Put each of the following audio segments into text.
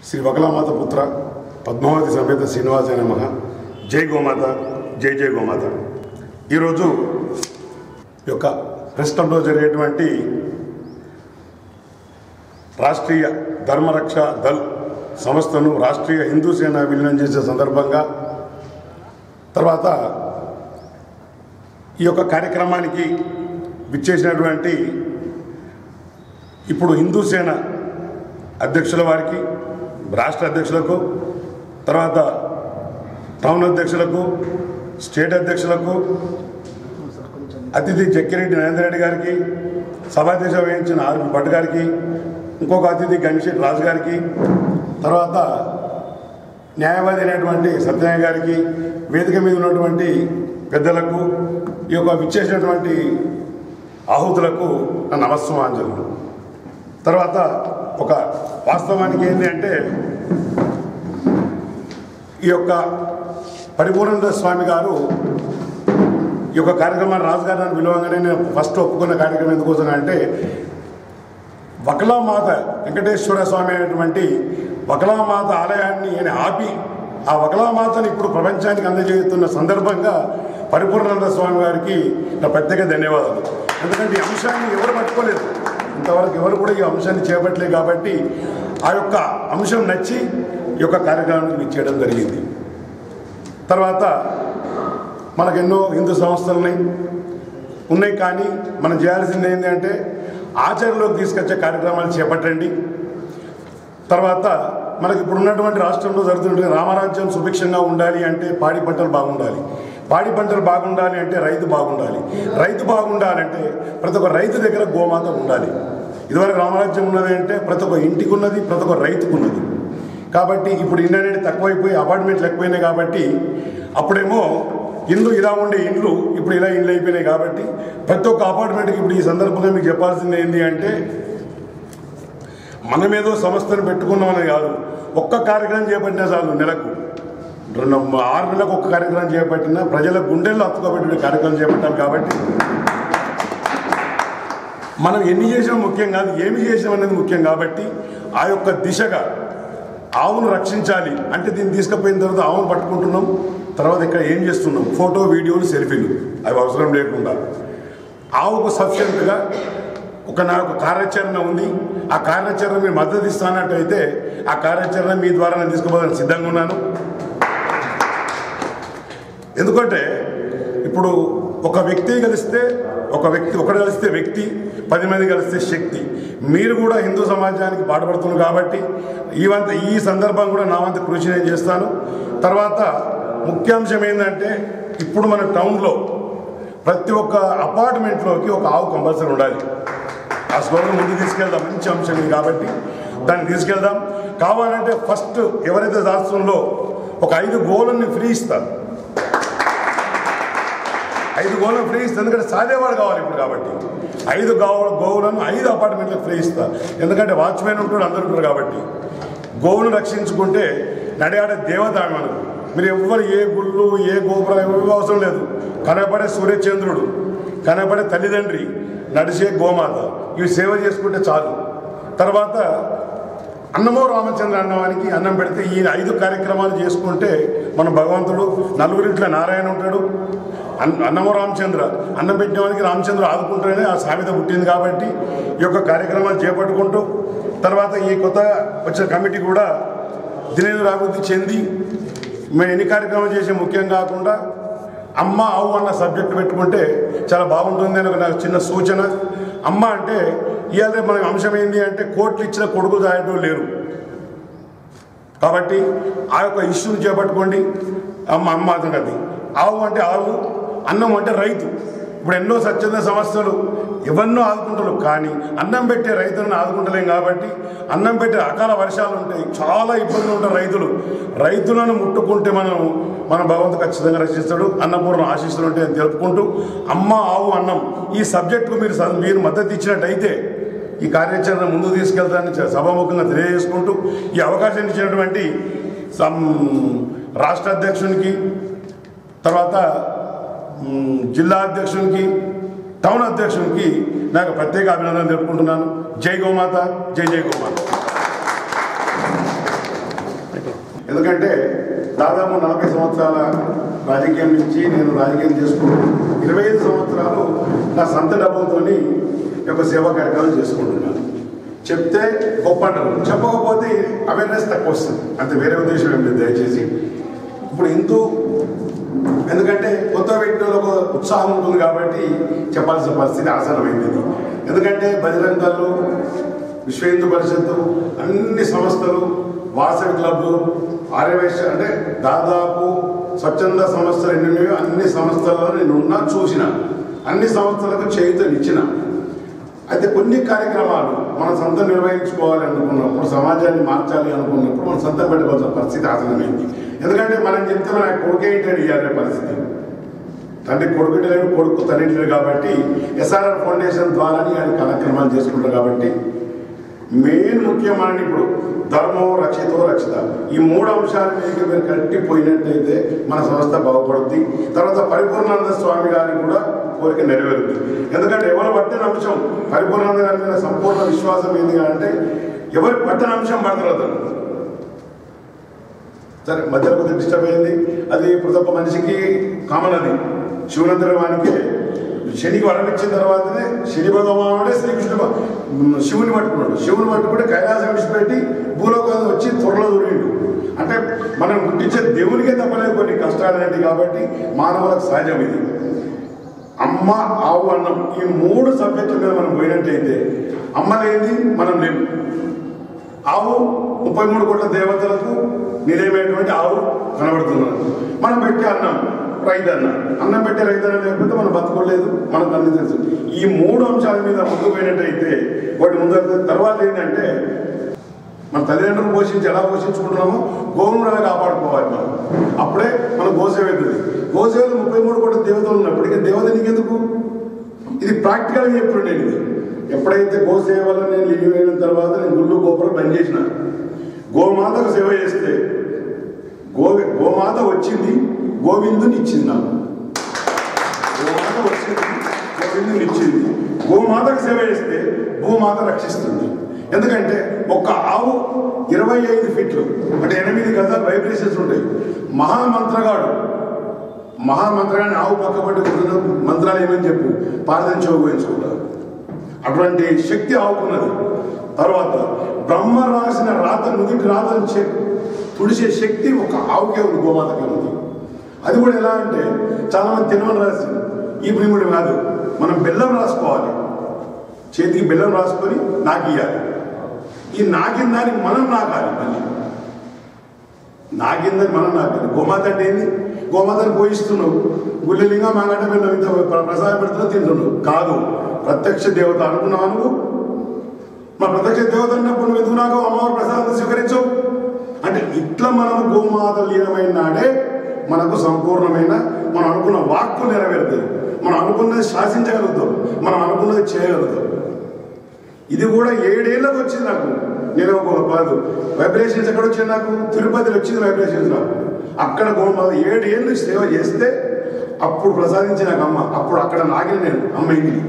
శ్రీ వకలామాత పుత్ర పద్మావతి సమేత శ్రీనివాసాయ నమః. జై గోమాత, జై జై గోమాత. ఈరోజు యొక్క ప్రెస్ క్లబ్లో జరిగేటువంటి రాష్ట్రీయ ధర్మరక్ష దళ్ సంస్థను రాష్ట్రీయ హిందూ సేన విలీనం చేసే సందర్భంగా తర్వాత ఈ యొక్క కార్యక్రమానికి విచ్చేసినటువంటి ఇప్పుడు హిందూ సేన అధ్యక్షుల వారికి, రాష్ట్ర అధ్యక్షులకు, తర్వాత టౌన్ అధ్యక్షులకు, స్టేట్ అధ్యక్షులకు, అతిథి జక్కిరెడ్డి నరేంద్ర రెడ్డి గారికి, సభాధ్యక్ష వహించిన ఆర్పి భట్ గారికి, ఇంకొక అతిథి గణేష్ రాజు గారికి, తర్వాత న్యాయవాది అయినటువంటి సత్యనారాయణ గారికి, వేదిక మీద ఉన్నటువంటి పెద్దలకు, ఈ యొక్క విచ్చేసినటువంటి ఆహుతులకు నా నమస్సుమాంజలు. తర్వాత ఒక వాస్తవానికి ఏంటి అంటే ఈ యొక్క పరిపూర్ణానంద స్వామి గారు ఈ యొక్క కార్యక్రమాన్ని రాజుగారు నన్ను పిలవగానే నేను ఫస్ట్ ఒప్పుకున్న కార్యక్రమం ఎందుకోసం అంటే వకలామాత వెంకటేశ్వర స్వామి అయినటువంటి వకలామాత ఆలయాన్ని ఆయన ఆపి ఆ వకలామాతను ఇప్పుడు ప్రపంచానికి అందజేస్తున్న సందర్భంగా పరిపూర్ణానంద స్వామి గారికి నా ప్రత్యేక ధన్యవాదాలు. ఎందుకంటే ఈ అంశాన్ని ఎవరు పట్టుకోలేదు, ఇంతవరకు ఎవరు కూడా ఈ అంశాన్ని చేపట్టలేదు కాబట్టి ఆ యొక్క అంశం నచ్చి ఈ యొక్క కార్యక్రమానికి ఇచ్చేయడం జరిగింది. తర్వాత మనకెన్నో హిందూ సంస్థలు ఉన్నాయి కానీ మనం చేయాల్సింది ఏంటంటే ఆచరణలోకి తీసుకొచ్చే కార్యక్రమాలు చేపట్టండి. తర్వాత మనకి ఇప్పుడు ఉన్నటువంటి రాష్ట్రంలో జరుగుతుంటే రామరాజ్యం సుభిక్షంగా ఉండాలి అంటే పాడి పంటలు బాగుండాలి, పాడి పంటలు బాగుండాలి అంటే రైతు బాగుండాలి, రైతు బాగుండాలంటే ప్రతి ఒక్క రైతు దగ్గర గోమాత ఉండాలి. ఇదివరకు రామరాజ్యం ఉన్నది అంటే ప్రతి ఒక్క ఇంటికి ఉన్నది, ప్రతి ఒక్క రైతుకు ఉన్నది. కాబట్టి ఇప్పుడు ఇండ్లు అనేది తక్కువైపోయి అపార్ట్మెంట్లు ఎక్కువైనాయి కాబట్టి అప్పుడేమో ఇల్లు ఇలా ఉండే ఇండ్లు ఇప్పుడు ఇలా ఇండ్లు అయిపోయినాయి కాబట్టి ప్రతి ఒక్క అపార్ట్మెంట్కి ఇప్పుడు ఈ సందర్భంగా మీకు చెప్పాల్సింది ఏంటి అంటే మనమేదో సంస్థను పెట్టుకున్నామని కాదు, ఒక్క కార్యక్రమం చేపట్టినా చాలు, నెలకు 6 నెలలకు ఒక్క కార్యక్రమం చేపట్టినా ప్రజల గుండెల్లో అత్తుకోబెట్టే కార్యక్రమం చేపట్టాలి. కాబట్టి మనం ఎన్ని చేసినా ముఖ్యం కాదు, ఏమి చేసినాం అనేది ముఖ్యం. కాబట్టి ఆ యొక్క దిశగా ఆవును రక్షించాలి అంటే దీన్ని తీసుకుపోయిన తర్వాత ఆవును పట్టుకుంటున్నాం, తర్వాత ఇక్కడ ఏం చేస్తున్నాం, ఫోటో వీడియోలు సెల్ఫీలు అవి అవసరం లేకుండా ఆవుకు సఫిషియెంట్గా నాకు కార్యాచరణ ఉంది, ఆ కార్యాచరణ మీరు మద్దతు ఇస్తానట్టయితే ఆ కార్యాచరణ మీ ద్వారా నేను తీసుకుపోవాలని సిద్ధంగా ఉన్నాను. ఎందుకంటే ఇప్పుడు ఒక వ్యక్తి కలిస్తే ఒకడు కలిస్తే వ్యక్తి, 10 మంది కలిస్తే శక్తి. మీరు కూడా హిందూ సమాజానికి పాటుపడుతున్నారు కాబట్టి ఈ సందర్భం కూడా నా వంతు కృషి నేను చేస్తాను. తర్వాత ముఖ్యాంశం ఏంటంటే ఇప్పుడు మన టౌన్లో ప్రతి ఒక్క అపార్ట్మెంట్లోకి ఒక ఆవు కంపల్సరీ ఉండాలి. ఆ స్లోగన్ ముందు తీసుకెళ్దాం, మంచి అంశం ఇది కాబట్టి దాన్ని తీసుకెళ్దాం. కావాలంటే ఫస్ట్ ఎవరైతే రాష్ట్రంలో ఒక 5 గోవులని ఫ్రీ ఇస్తారు, 5 గోవులను ఫ్రీ ఇస్తారు. ఎందుకంటే సాధేవాడు కావాలి ఇప్పుడు కాబట్టి 5 గోవులను 5 అపార్ట్మెంట్లకు ఫ్రీ ఇస్తారు. ఎందుకంటే వాచ్మెన్ ఉంటాడు, అందరు ఉంటారు కాబట్టి గోవును రక్షించుకుంటే నడియాడే దేవత మనకు. మీరు ఎవ్వరు ఏ గుళ్ళు ఏ గోపురం ఎవరు అవసరం లేదు, కనపడే సూర్యచంద్రుడు, కనపడే తల్లిదండ్రి, నడిచే గోమాత, ఇవి సేవ చేసుకుంటే చాలు. తర్వాత అన్నమో రామచంద్ర అన్నవానికి అన్నం పెడితే ఈ 5 కార్యక్రమాలు చేసుకుంటే మన భగవంతుడు నలుగురింట్లో నారాయణ ఉంటాడు, అన్నమో రామచంద్ర అన్నం పెట్టిన వానికి రామచంద్ర ఆదుకుంటూనే ఆ సామెత పుట్టింది. కాబట్టి ఈ యొక్క కార్యక్రమాలు చేపట్టుకుంటూ తర్వాత ఈ కొత్త వచ్చిన కమిటీ కూడా దినదినాభివృద్ధి చెంది మేము ఎన్ని కార్యక్రమాలు చేసే ముఖ్యం కాకుండా అమ్మ ఆవు అన్న సబ్జెక్టు పెట్టుకుంటే చాలా బాగుంటుంది అని నాకు చిన్న సూచన. అమ్మ అంటే ఇవాళ మన అంశం ఏంటి అంటే కోట్లు ఇచ్చిన కొడుకులు దాయటం లేరు కాబట్టి ఆ యొక్క ఇష్యూని చేపట్టుకోండి. అమ్మ అది ఆవు అంటే ఆవు, అన్నం అంటే రైతు. ఇప్పుడు ఎన్నో స్వచ్ఛంద సంస్థలు ఎవరినో ఆదుకుంటారు కానీ అన్నం పెట్టే రైతులను ఆదుకుంటలేం. కాబట్టి అన్నం పెట్టే అకాల వర్షాలు ఉంటాయి, చాలా ఇబ్బందులు ఉంటారు రైతులను ముట్టుకుంటే మన భగవంతుడు ఖచ్చితంగా రక్షిస్తాడు. అన్నపూర్ణ ఆశీస్సులు ఉంటాయని తెలుపుకుంటూ అమ్మ ఆవు అన్నం ఈ సబ్జెక్టుకు మీరు మద్దతు ఇచ్చినట్టయితే ఈ కార్యాచరణ ముందుకు తీసుకెళ్తానని సభాముఖంగా తెలియజేసుకుంటూ ఈ అవకాశం ఇచ్చినటువంటి రాష్ట్ర అధ్యక్షునికి, తర్వాత జిల్లా అధ్యక్షునికి, టౌన్ అధ్యక్షునికి నాకు ప్రత్యేక అభినందనలు తెలుపుకుంటున్నాను. జై గోమాత, జై జై గోమాత. ఎందుకంటే దాదాపు 40 సంవత్సరాల రాజకీయం నుంచి నేను రాజకీయం చేసుకుంటూ 25 సంవత్సరాలు నా సొంత డబ్బులతో యొక్క సేవా కార్యక్రమాలు చేసుకుంటున్నాను. చెప్తే గొప్ప అంటారు, చెప్పకపోతే అవేర్నెస్ తక్కువ వస్తుంది, అంతే, వేరే ఉద్దేశం ఏం లేదు. దయచేసి ఇప్పుడు ఎందుకంటే కొత్త వ్యక్తులకు ఉత్సాహం ఉంటుంది కాబట్టి చెప్పాల్సిన పరిస్థితి ఆసనమైంది. ఎందుకంటే బజరంగ దళ్, విశ్వ హిందూ పరిషత్తు, అన్ని సంస్థలు, వాసవి క్లబ్లు, ఆర్యవైశ్య, అంటే దాదాపు స్వచ్ఛంద సంస్థలు ఎన్నున్నాయో అన్ని సంస్థలలో నేను చూసిన, అన్ని సంస్థలకు చేయూతనిచ్చిన. అయితే కొన్ని కార్యక్రమాలు మన సొంతం నిర్వహించుకోవాలి అనుకున్నప్పుడు, సమాజాన్ని మార్చాలి అనుకున్నప్పుడు మన సొంతం పెట్టుకోవాల్సిన పరిస్థితి ఆసనమైంది. ఎందుకంటే మనం చెప్తే మన కొడుకేంటి ఇవ్వాలనే పరిస్థితి, తండ్రి కొడుకులేడు, కొడుకు తండ్రి కాబట్టి ఎస్ఆర్ఆర్ ఫౌండేషన్ ద్వారానే ఆయన కార్యక్రమాలు చేసుకుంటారు. కాబట్టి మెయిన్ ముఖ్యమైన ఇప్పుడు ధర్మం రక్షితో రక్షిత, ఈ 3 అంశాల మీద మీరు కట్టిపోయినట్టయితే మన సంస్థ బాగుపడుద్ది. తర్వాత పరిపూర్ణానంద స్వామి గారికి కూడా కోరిక నెరవేరుతుంది. ఎందుకంటే ఎవరు పట్టిన అంశం, పరిపూర్ణానంద గారి మీద సంపూర్ణ విశ్వాసం ఏంది అంటే ఎవరు పట్టిన అంశం పడతారు. సరే, మధ్యలో కొద్దిగా డిస్టర్బ్ అయింది, అది ప్రతి ఒక్క మనిషికి కామన్. అది శివనందరవానికి శనికి వరం ఇచ్చిన తర్వాతనే శని భగవానుడే శివుని పట్టుకున్నాడు. శివుని పట్టుకుంటే కైలాసం విడిచిపెట్టి భూలోకాన్ని వచ్చి త్వరలో దొరికిండు. అంటే మనం గుర్తించే దేవునికే తప్పలేదు కొన్ని కష్టాలు అనేవి. కాబట్టి మానవులకు సహజం ఇది. అమ్మ, ఆవు, అన్నం, ఈ 3 సబ్జెక్టుల మీద మనం పోయినట్టయితే అమ్మ లేనిది మనం లేము. ఆవు 33 కోట్ల దేవతలకు నిలయమైనటువంటి ఆవు కనబడుతున్నారు. మనం పెట్టే అన్నం రైతన్న, అన్నం పెట్టే రైతన్న లేకపోతే మనం బతుకోలేదు, మనకు అన్ని తెలుసు. ఈ 3 అంశాల మీద ముందుకు పోయినట్టయితే వాటి ముందు తర్వాత ఏంటంటే మన తల్లిదండ్రులు పోషించి ఎలా పోషించుకుంటున్నామో గోవును కూడా కాపాడుకోవాలి మనం. అప్పుడే మనం గోసేవ అవుతుంది. గోసేవలు 33 కోట్ల దేవతలు ఉన్నప్పుడు ఇక దేవత నీకెందుకు? ఇది ప్రాక్టికల్గా చెప్తుండే. ఇది ఎప్పుడైతే గోసేవలో నేను లీవ్ తర్వాత నేను గుళ్ళు గోపురం బంద్ చేసిన, గోమాతకు సేవ చేస్తే గోమాత వచ్చింది, గోవిందుని ఇచ్చింది. నాకు గోమాత వచ్చింది, గోవిందుని ఇచ్చింది. గోమాతకు సేవ చేస్తే భూమాత రక్షిస్తుంది. ఎందుకంటే ఒక్క ఆవు 25 ఫీట్లు అంటే 8 గజాలు వైబ్రేషన్స్ ఉంటాయి. మహామంత్రగాడిని ఆవు పక్కబట్టి మంత్రాలు ఏమని చెప్పు పార్థన ఉపయోగించుకుంటారు. అటువంటి శక్తి ఆవుకున్నది. తర్వాత బ్రహ్మ రాసిన రాత, నుదిటి రాతను తుడిసే శక్తి ఒక ఆవుకే ఉంది, గోమాతకే ఉంది. అది కూడా ఎలా అంటే చాలా మంది తినమని రాసింది. ఈ ప్రేముడు కాదు, మనం బెల్లం రాసుకోవాలి, చేతికి బెల్లం రాసుకొని నాకియాలి. ఈ నాకిన దానికి మనం నాకాలి. మళ్ళీ నాకిందని మనం నాకాలి. గోమాత అంటే ఏంది? గోమాతను పోయిస్తున్నావు, గుళ్ళలింగా మాగంట బెల్లం ఇంత ప్రసాదం పెడుతున్నావు, తింటున్నావు కాదు. ప్రత్యక్ష దేవత అనుకున్నావు నువ్వు. మా ప్రత్యక్ష దేవత అన్నప్పుడు నువ్వు ఎందుకు నాకు అమ్మవారి ప్రసాదం స్వీకరించవు అంటే ఇట్లా మనము గోమాత లీనమైన నాడే మనకు సంపూర్ణమైన మనం అనుకున్న వాక్కు నెరవేరుతుంది. మనం అనుకున్నది శాసించగలుగుతాం, మనం అనుకున్నది చేయగలుగుతాం. ఇది కూడా 7 ఏళ్ళకు వచ్చింది నాకు. నేను కాదు వైబ్రేషన్స్ ఎక్కడ వచ్చింది నాకు? తిరుపతిలో వచ్చింది వైబ్రేషన్స్ నాకు. అక్కడ గోమాత 7 ఏళ్ళు సేవ చేస్తే అప్పుడు ప్రసాదించి నాకు అమ్మ. అప్పుడు అక్కడ నాగిన నేను అమ్మ ఇంటికి.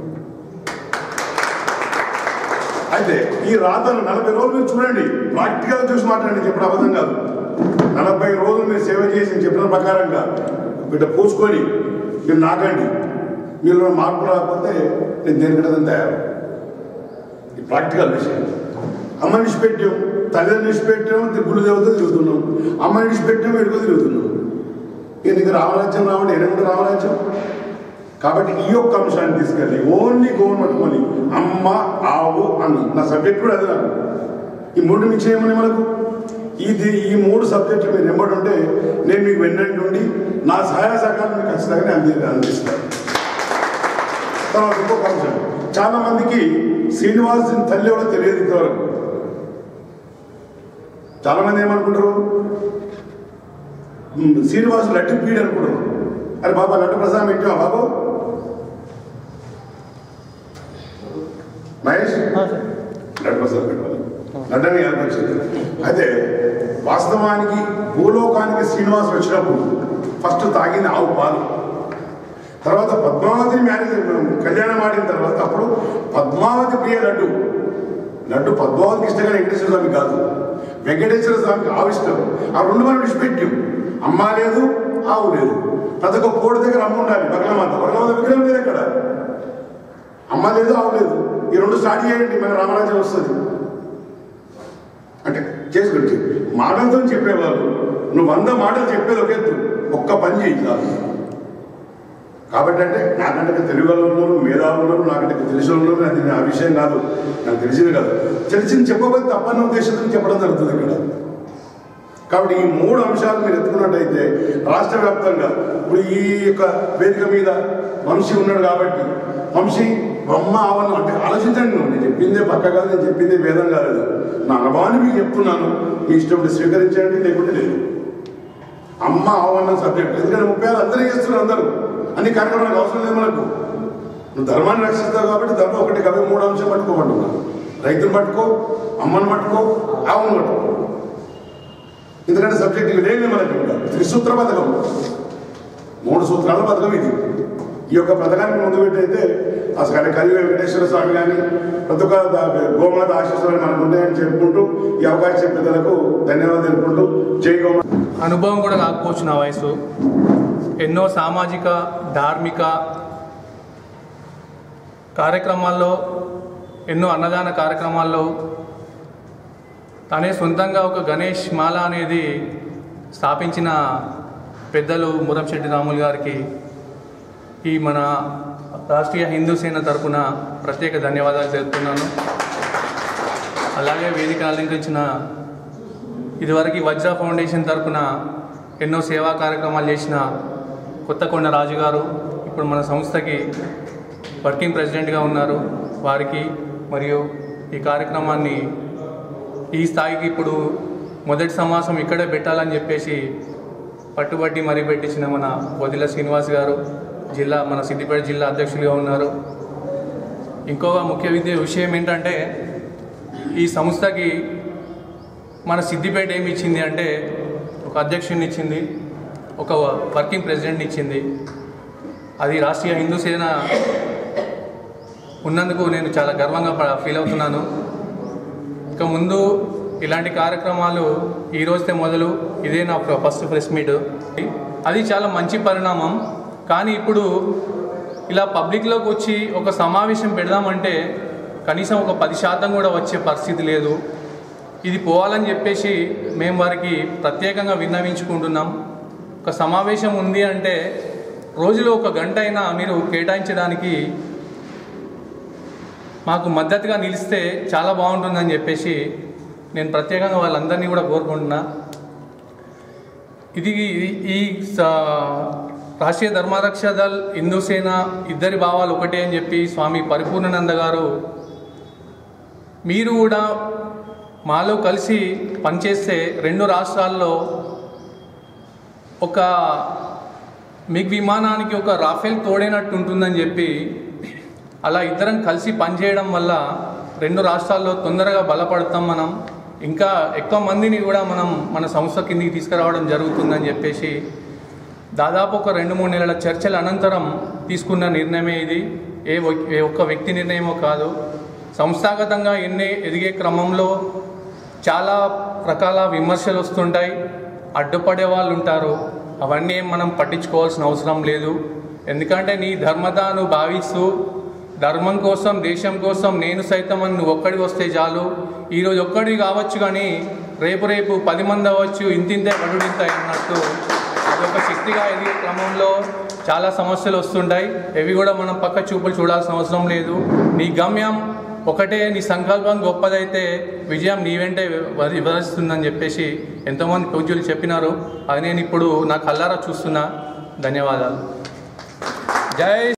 అయితే ఈ రాతను 40 రోజులు మీరు చూడండి, ప్రాక్టికల్ చూసి మాట్లాడండి, చెప్పడం అబద్ధం కాదు. 40 రోజులు మీరు సేవ చేసి చెప్పిన ప్రకారంగా బిడ్డ పూసుకొని మీరు నాకండి. మీరు మార్పు రాకపోతే నేను దేనికంటే తయారు. ఈ ప్రాక్టికల్ విషయం. అమ్మ విడిచిపెట్టాం, తల్లిదండ్రులు విడిచిపెట్టాం, గుళ్ళు దేవత తిరుగుతున్నాం. అమ్మ విడిచిపెట్టాం, ఎడుకో తిరుగుతున్నాం. ఇక నీకు రామరాజ్యం రావడం ఎనిమిది రామరాజ్యం. కాబట్టి ఈ యొక్క అంశాన్ని తీసుకెళ్ళి ఓన్లీ గోవును పట్టుకొని అమ్మ, ఆవు, అన్నం, నా సబ్జెక్ట్ కూడా అది. నాకు ఈ 3 నుంచి ఏమని మనకు ఈ 3 సబ్జెక్టులు మీరు ఎంబడి ఉంటే నేను మీకు వెన్నట్టు ఉండి నా సహాయ సహకారం మీకు ఖచ్చితంగా అందిస్తాను. తర్వాత ఇంకొక అంశం, చాలా మందికి శ్రీనివాసుని తల్లి కూడా తెలియదు ఇంతవరకు. చాలా మంది ఏమనుకుంటారు, శ్రీనివాసు లడ్డు పీడి అనుకుంటారు. అరే బాబా లడ్డు ప్రసాదం పెట్టావా బాబు? మహేష్ లడ్డు ప్రసాదం పెట్టాలి, లడ్డని ఏర్పరిచింది. అయితే వాస్తవానికి భూలోకానికి శ్రీనివాసులు వచ్చినప్పుడు ఫస్ట్ తాగింది ఆవు పాలు. తర్వాత పద్మావతిని కళ్యాణం ఆడిన తర్వాత అప్పుడు పద్మావతి ప్రియ లడ్డు పద్మావతికి ఇష్టంగా వెంకటేశ్వర స్వామి కాదు. వెంకటేశ్వర స్వామికి ఆవు ఇష్టం. ఆ రెండు మనం విడిచిపెట్టాం. అమ్మ లేదు, ఆవు లేదు. ప్రతి ఒక్క కోడి దగ్గర అమ్మ ఉండాలి. బగలమాత విగ్రహం లేదు అక్కడ. అమ్మ లేదు, ఆవు లేదు. ఈ రెండు స్టార్ట్ చేయండి, మన రామరాజ్యం వస్తుంది. అంటే చేసుకొచ్చి మాటలతో చెప్పేవాళ్ళు. నువ్వు 100 మాటలు చెప్పేది ఒక ఎత్తు, ఒక్క పని చేయి చాలు. కాబట్టి అంటే నాకంటే తెలుగు వాళ్ళు ఉన్నారు, మేధావులు ఉన్నారు, నాకంటే తెలిసి ఉన్నారు. అది ఆ విషయం కాదు, నాకు తెలిసింది కాదు. తెలిసింది చెప్పబోతే తప్పన్న ఉద్దేశంతో చెప్పడం జరుగుతుంది ఇక్కడ. కాబట్టి ఈ 3 అంశాలు మీరు ఎత్తుకున్నట్టయితే రాష్ట్ర వ్యాప్తంగా ఇప్పుడు ఈ యొక్క వేదిక మీద వంశీ ఉన్నాడు కాబట్టి వంశీ బ్రహ్మ ఆవరణ అంటే ఆలోచించండి. నేను చెప్పిందే పక్క కాదు, నేను చెప్పిందే వేదం కాలేదు. నా అనుభవాన్ని మీకు చెప్తున్నాను. మీ ఇష్టం స్వీకరించండి, లేకుంటే లేదు. అమ్మ ఆవరణ సబ్జెక్ట్ ఎందుకంటే 30 అందరూ చేస్తున్నారు. అందరూ అన్ని కార్యక్రమాలకు అవసరం లేదు మనకు. నువ్వు ధర్మాన్ని రక్షిస్తావు కాబట్టి ధర్మం ఒకటి కవి 3 అంశం పట్టుకోమంటున్నాను. రైతులు పట్టుకో, అమ్మను పట్టుకో, ఆవును పట్టుకో. ఎందుకంటే సబ్జెక్ట్ ఇవి లేదు మనకి. ఇంకా త్రిసూత్ర పథకం, 3 సూత్రాల పథకం ఇది. ఈ యొక్క పథకానికి ముందు పెట్టయితే అసలు కలియుగ వెంకటేశ్వర స్వామి కానీ ప్రతి ఒక్క గోమాత ఆశీస్సులు మనకు ఉంటాయని చెప్పుకుంటూ ఈ అవకాశం పెద్దలకు ధన్యవాదాలు తెలుపుకుంటూ జై గోమాత. అనుభవం కూడా కాకపోవచ్చు నా వయసు. ఎన్నో సామాజిక ధార్మిక కార్యక్రమాల్లో, ఎన్నో అన్నదాన కార్యక్రమాల్లో తనే సొంతంగా ఒక గణేష్ మాల అనేది స్థాపించిన పెద్దలు మురంశెట్టి రాములు గారికి ఈ మన రాష్ట్రీయ హిందూ సేన తరపున ప్రత్యేక ధన్యవాదాలు తెలుపుతున్నాను. అలాగే వేదిక అలంకరించిన ఇదివరకు వజ్ర ఫౌండేషన్ తరపున ఎన్నో సేవా కార్యక్రమాలు చేసిన కొత్తకొండ రాజు గారు ఇప్పుడు మన సంస్థకి వర్కింగ్ ప్రెసిడెంట్గా ఉన్నారు. వారికి మరియు ఈ కార్యక్రమాన్ని ఈ స్థాయికి ఇప్పుడు మొదటి సమాసం ఇక్కడే పెట్టాలని చెప్పేసి పట్టుబట్టి మరీ పెట్టించిన మన వదిల శ్రీనివాస్ గారు మన సిద్దిపేట జిల్లా అధ్యక్షులుగా ఉన్నారు. ఇంకొక ముఖ్య విషయం ఏంటంటే ఈ సంస్థకి మన సిద్దిపేట ఏమి ఇచ్చింది అంటే ఒక అధ్యక్షుడిని ఇచ్చింది, ఒక వర్కింగ్ ప్రెసిడెంట్ని ఇచ్చింది. అది రాష్ట్రీయ హిందూ సేన ఉన్నందుకు నేను చాలా గర్వంగా ఫీల్ అవుతున్నాను. ఇక ముందు ఇలాంటి కార్యక్రమాలు ఈ రోజుతే మొదలు, ఇదే నా ఫస్ట్ ప్రెస్ మీట్. అది చాలా మంచి పరిణామం. కానీ ఇప్పుడు ఇలా పబ్లిక్లోకి వచ్చి ఒక సమావేశం పెడదామంటే కనీసం ఒక 10% కూడా వచ్చే పరిస్థితి లేదు. ఇది పోవాలని చెప్పేసి మేము వారికి ప్రత్యేకంగా విన్నవించుకుంటున్నాం. ఒక సమావేశం ఉంది అంటే రోజులో 1 గంట అయినా మీరు కేటాయించడానికి మాకు మద్దతుగా నిలిస్తే చాలా బాగుంటుందని చెప్పేసి నేను ప్రత్యేకంగా వాళ్ళందరినీ కూడా కోరుకుంటున్నా. ఇది ఈ రాష్ట్రీయ ధర్మరక్ష దళ్ హిందూ సేన ఇద్దరి భావాలు ఒకటే అని చెప్పి స్వామి పరిపూర్ణానంద గారు మీరు కూడా మాలో కలిసి పనిచేస్తే 2 రాష్ట్రాల్లో ఒక మిగ్ విమానానికి ఒక రాఫెల్ తోడైనట్టు ఉంటుందని చెప్పి అలా ఇద్దరం కలిసి పనిచేయడం వల్ల 2 రాష్ట్రాల్లో తొందరగా బలపడతాం. మనం ఇంకా ఎక్కువ మందిని కూడా మనం మన సంస్థ కిందికి తీసుకురావడం జరుగుతుందని చెప్పేసి దాదాపు ఒక 2-3 నెలల చర్చల అనంతరం తీసుకున్న నిర్ణయమే ఇది. ఏ ఒక్క వ్యక్తి నిర్ణయమో కాదు. సంస్థాగతంగా ఎదిగే క్రమంలో చాలా రకాల విమర్శలు వస్తుంటాయి, అడ్డుపడే వాళ్ళు ఉంటారు. అవన్నీ మనం పట్టించుకోవాల్సిన అవసరం లేదు. ఎందుకంటే నీ ధర్మదాను భావిస్తూ ధర్మం కోసం, దేశం కోసం నేను సైతం అని నువ్వు ఒక్కడికి వస్తే చాలు. ఈరోజు ఒక్కడివి కావచ్చు కానీ రేపు 10 మంది అవ్వచ్చు, ఇంతింతే వడుడింతాయి అన్నట్టు అదొక శక్తిగా ఎదిగే క్రమంలో చాలా సమస్యలు వస్తుంటాయి. ఇవి కూడా మనం పక్క చూపులు చూడాల్సిన అవసరం లేదు. నీ గమ్యం ఒకటే, నీ సంకల్పం గొప్పదైతే విజయం నీ వెంటే వరిస్తుందని చెప్పేసి ఎంతోమంది పూజ్యులు చెప్పినారు. అది నేను ఇప్పుడు నా కళ్ళారా చూస్తున్నా. ధన్యవాదాలు. జై